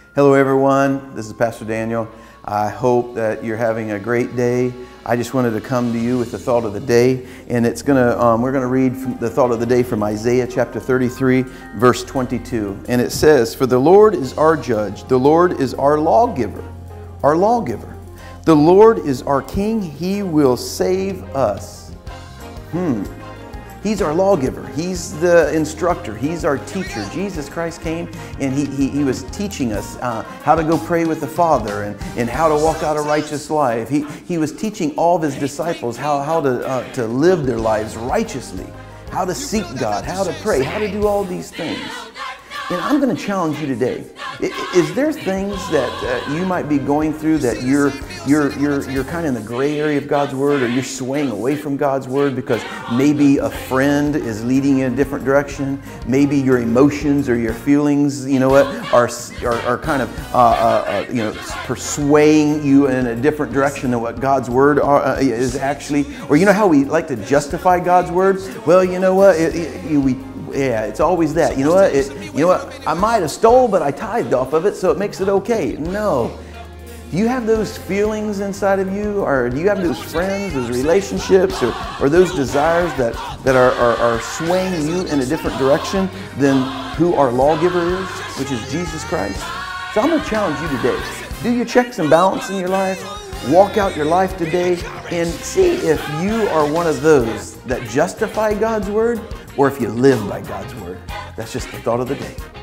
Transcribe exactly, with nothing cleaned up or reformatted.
Hello everyone, this is Pastor Daniel. I hope that you're having a great day. I just wanted to come to you with the thought of the day, and it's gonna um, we're gonna read from the thought of the day from Isaiah chapter thirty-three, verse twenty-two, and it says, "For the Lord is our judge, the Lord is our lawgiver, our lawgiver. The Lord is our King; He will save us." Hmm. He's our lawgiver. He's the instructor. He's our teacher. Jesus Christ came and he, he, he was teaching us uh, how to go pray with the Father and, and how to walk out a righteous life. He, he was teaching all of his disciples how, how to, uh, to live their lives righteously, how to seek God, how to pray, how to do all these things. And I'm going to challenge you today. Is there things that uh, you might be going through that you're you're you're you're kind of in the gray area of God's Word, or you're swaying away from God's Word because maybe a friend is leading you in a different direction? Maybe your emotions or your feelings, you know what, are are, are kind of uh, uh, you know persuading you in a different direction than what God's Word are, uh, is actually. Or you know how we like to justify God's Word? Well, you know what, it, it, we. Yeah, it's always that. You know what? It, you know what? I might have stole, but I tithed off of it, so it makes it okay. No. Do you have those feelings inside of you, or do you have those friends, those relationships, or, or those desires that, that are, are, are swaying you in a different direction than who our lawgiver is, which is Jesus Christ? So I'm going to challenge you today. Do your checks and balance in your life. Walk out your life today and see if you are one of those that justify God's Word, or if you live by God's Word. That's just the thought of the day.